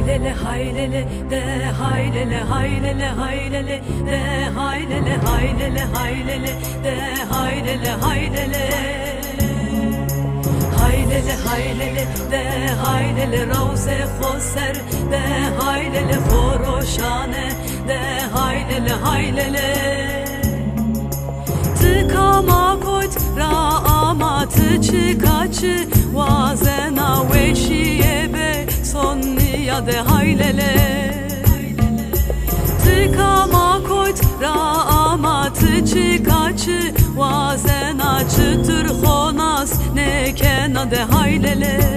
haylele haylele de haylele haylele haylele de haylele haylele haylele de haylele haylele haylele haylele de haylele ravze khoser de haylele khoroshane de haylele haylele tıkama koyt ra amatı çıkaçı vazena veşiye be sonniya de haylele tıkama koyt ra amatı çıkaçı vazena çıtır khonas ne kena de haylele